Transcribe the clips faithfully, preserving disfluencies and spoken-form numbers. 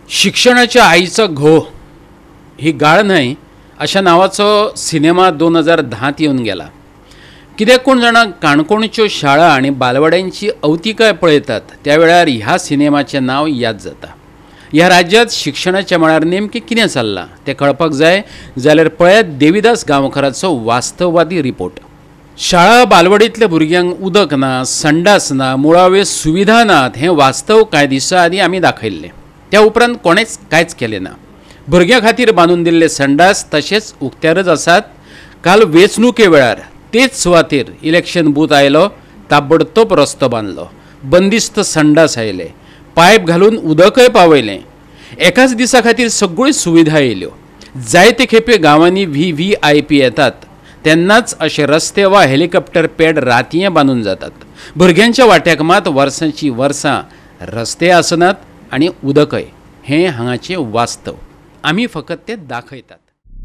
शिक्षणाच्या आईचा घो ही गाळ न्हय अशा नावाचो सिनेमा दोन हजार धात येवन गेला. कित्याक कोण जाणां काणकोणच्यो शाळा आनी बालवाड्यांची अवतिकाय पळयतात त्या वेळार ह्या सिनेमाचें नांव याद जाता. ह्या राज्यांत शिक्षणाच्या मळार नेमकें कितें चल्लां तें कळपाक जाय जाल्यार पळयात देविदास गांवकाराचो वास्तववादी रिपोर्ट. शाळा बालवाडींतल्या भुरग्यांक उदक ना, संडास ना, मुळाव्यो सुविधा नात हें वास्तव कांय दिसा आदीं आमी दाखयल्लें. त्या उपरांत कोणेच कांयच केलें ना. भुरग्यां खातीर बांदून दिल्ले संडास तशेंच उक्त्यारच आसात. काल वेंचणुके वेळार तेच सुवातेर इलेक्शन बूथ आयलो, ताबडतोब रस्तो बांदलो, बंदिस्त संडास आयले, पायप घालून उदकय पावयलें. एकाच दिसा खातीर सगळ्यो सुविधा येयल्यो. जायते खेपे गांवांनी व्ही व्ही आय पी येतात तेन्नाच अशे रस्ते वा हेलिकॉप्टर पॅड रातये बांदून जातात. भुरग्यांच्या वाट्याक मात वर्सांची वर्सां रस्ते आसनात आनी उदकय. हें हांगाचें वास्तव. आमी फकत तें दाखयतात.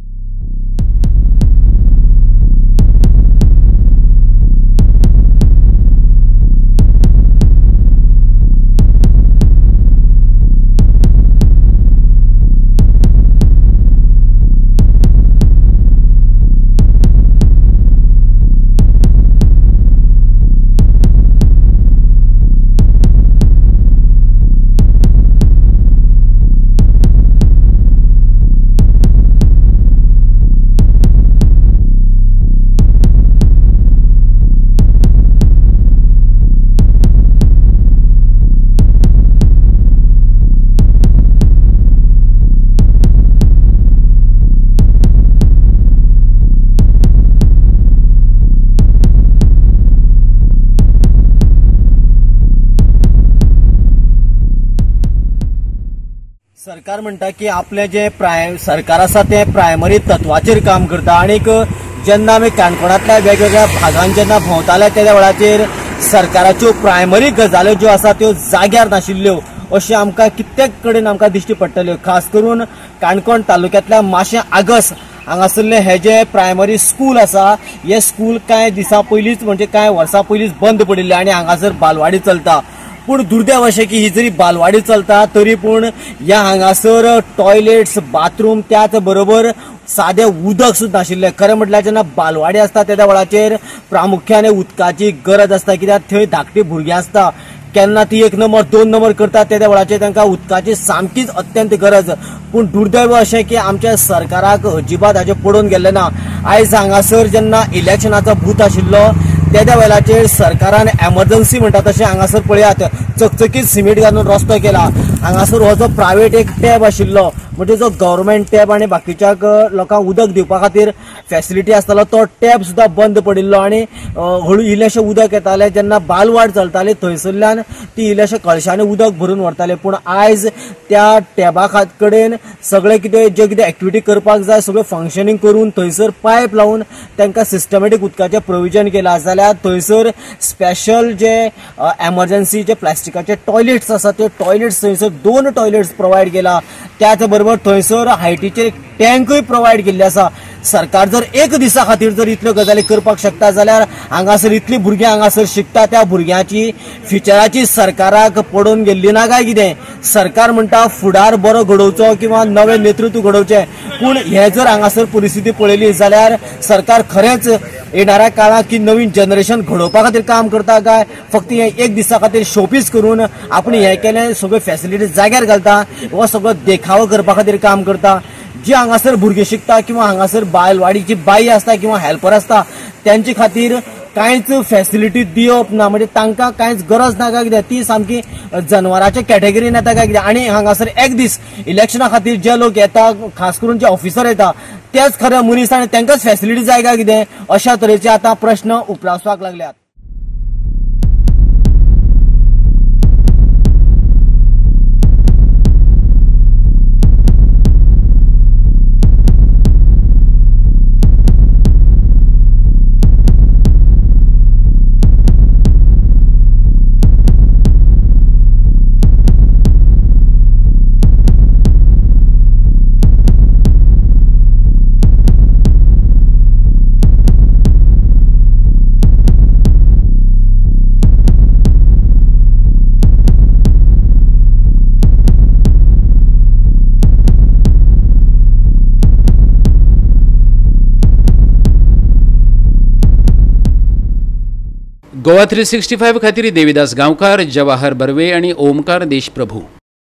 सरकार म्हणटा की आपले जे प्राय सरकार आसा ते प्रायमरी तत्वाचेर काम करता. आनीक जेन्ना आमी काणकोणांतल्या वेगवेगळ्या भागांत जेन्ना भोंवताले त्या वेळाचेर सरकाराच्यो प्रायमरी गजाल्यो ज्यो आसा त्यो जाग्यार नाशिल्ल्यो अशें आमकां कित्येक कडेन आमकां दिश्टी पडटल्यो. खास करून काणकोण तालुक्यांतल्या माशें आगस हांगासरले हे जे प्रायमरी स्कूल आसा हे स्कूल कांय दिसा पयलींच म्हणजे कांय वर्सां पयलींच बंद पडिल्ले आनी हांगासर बालवाडी चलता. पूण दुर्दैव अशें की ही जरी बालवाडी चलता तरी पूण ह्या हांगासर टॉयलेट्स, बाथरूम त्याच बरोबर सादें उदक सुद्दां नाशिल्लें. खरें म्हटल्यार जेन्ना बालवाडी आसता त्या वेळाचेर प्रामुख्यान उदकाची गरज आसता, कित्याक थंय धाकटी भुरगीं आसता. केन्ना ती एक नंबर दोन नंबर करतात त्या वेळाचेर तांकां उदकाची सामकीच अत्यंत गरज. पूण दुर्दैव अशें की आमच्या सरकाराक अजिबात हाचें पडून गेल्लें ना. आयज हांगासर जेन्ना इलेक्शनाचो बूथ आशिल्लो त्या वेळाचेर सरकारान एमर्जन्सी म्हणटा तशें हांगासर पळयात चकचकीत सिमेंट घालून रस्तो केला. हांगासर हो जो प्रायवेट एक टॅब आशिल्लो म्हणजे जो गव्हर्मेंट टॅब आनी बाकीच्या लोकांक उदक दिवपा खातीर फॅसिलिटी आसतालो तो टॅब सुद्दां बंद पडिल्लो आनी हळू इल्लेशें उदक येतालें. जेन्ना बालवाड चलताली थंयसरल्यान ती इल्लेशें कळशांनी उदक भरून व्हरताले. पूण आयज त्या टॅबा कडेन सगळें कितें जें कितें एक्टिविटी करपाक जाय सगळें फंक्शनींग करून थंयसर पायप लावन तांकां सिस्टमॅटीक उदकाचें प्रोविजन केलां. जाल्यार थंयसर स्पेशल जे एमर्जन्सी जे प्लास्टिकाचे टॉयलेट्स आसा ते टॉयलेट्स थंयसर दोन टॉयलेट्स प्रोवायड केला. त्याच बरोबर थंयसर हायटीचे टँकूय प्रोवायड केल्ले आसा. सरकार जर एक दिसा खातीर जर इतल्यो गजाली करपाक शकता जाल्यार हांगासर इतलीं भुरगीं हांगासर शिकता त्या भुरग्यांची फ्युचराची सरकाराक पडून गेल्ली ना काय कितें. सरकार म्हणटा फुडार बरो घडोवचो किंवा नवें नेतृत्व घडोवचें. पूण हे जर हांगासर परिस्थिती पळयली जाल्यार सरकार खरेंच येणाऱ्या काळात की नवीन जनरेशन घडोवपा खातीर काम करता काय फक्त हे एक दिसा खातीर शोपीस करून आपण हे केलें सगळ्यो फॅसिलिटी जाग्यार घालता हो सगळो देखावो करपा खातीर काम करता. जी हांगासर भुरगीं शिकता किंवा हांगासर बालवाडीची बाई आसता किंवा हेल्पर आसता त्यांचे खातीर कांयच फॅसिलिटी दिवप ना. म्हणजे तांकां कांयच गरज ना काय कित्याक ती सामकी जनवराच्या कॅटेगरीन येता काय कित्याक. आनी हांगासर एक दीस इलेक्शना खातीर जे लोक येता खास करून जे ऑफिसर येता तेच खरे मनीस आनी तांकांच फॅसिलिटी जाय काय कितें अशा तरेचे आतां प्रश्न उपरासपाक लागल्यात. गोवा थ्री सिक्स्टी फायव्ह खातीर देविदास गांवकार, जवाहर बर्वे आनी ओमकार देशप्रभू.